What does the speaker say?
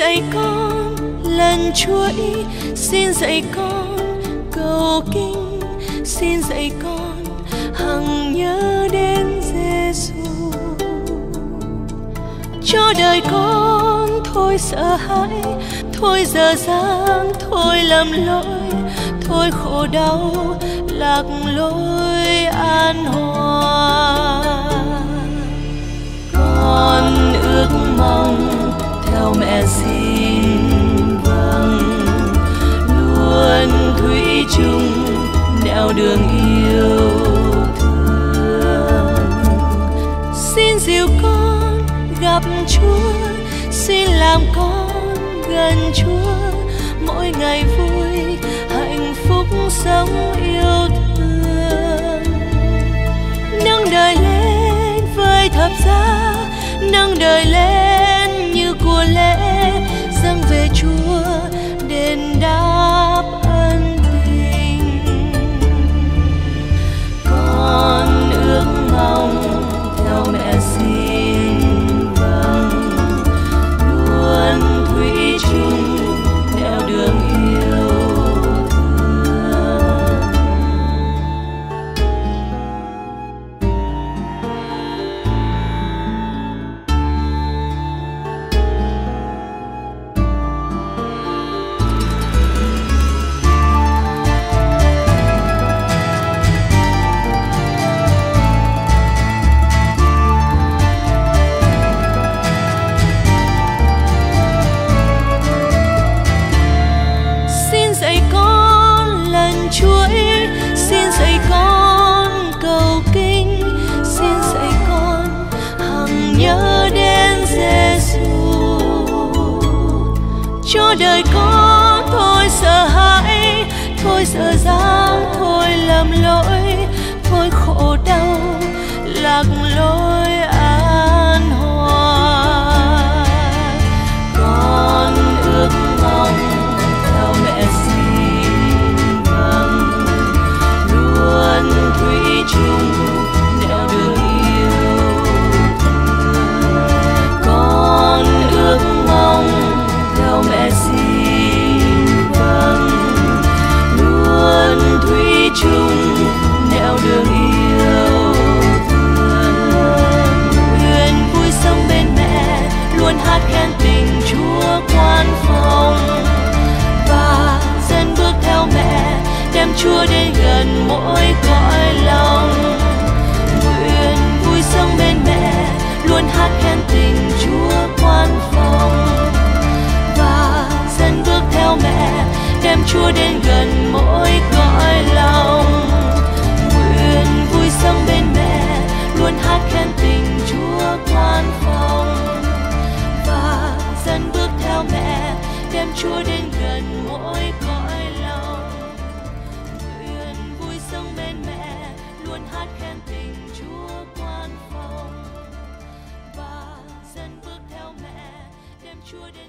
dạy con lần chuỗi, xin dạy con cầu kinh, xin dạy con hằng nhớ đến Giêsu. Cho đời con thôi sợ hãi, thôi dở dang, thôi lầm lỗi, thôi khổ đau lạc lối an hòa. Con ước mong theo mẹ xin vâng, luôn thủy chung nẻo đường yêu thương. Xin dìu con gặp Chúa, xin làm con gần Chúa, mỗi ngày vui hạnh phúc sống yêu thương. Nâng đời lên với thập giá, nâng đời lên như của lễ, dâng về Chúa đền đáp ân tình. Con ước mong theo mẹ xin vâng, luôn thủy chung nẻo đường yêu thương. Xin dạy con lần chuỗi, xin dạy con cầu kinh, xin dạy con hằng nhớ đến Giêsu. Cho đời con thôi sợ hãi, thôi dở dang, thôi lầm lỗi, thôi khổ đau lạc lối an hòa. Con ước mong theo mẹ xin vâng, luôn thủy chung nẻo đường yêu thương. Con ước mong theo mẹ xin vâng, luôn thủy chung nẻo đường yêu thương. Nguyện vui sống bên mẹ, luôn hát khen tình Chúa quan phòng, và dần bước theo mẹ, đem Chúa đến gần mỗi cõi lòng. Nguyện vui sống bên mẹ, luôn hát khen tình Chúa quan phòng, và dần bước theo mẹ, đem Chúa đến gần mỗi cõi lòng. Nguyện vui sống bên mẹ, luôn hát khen tình Chúa quan phòng, và dần bước theo mẹ, đem Chúa đến gần mỗi cõi lòng. Nguyện vui sống bên mẹ, luôn hát khen tình Chúa quan phòng, và dần bước theo mẹ, đem Chúa đến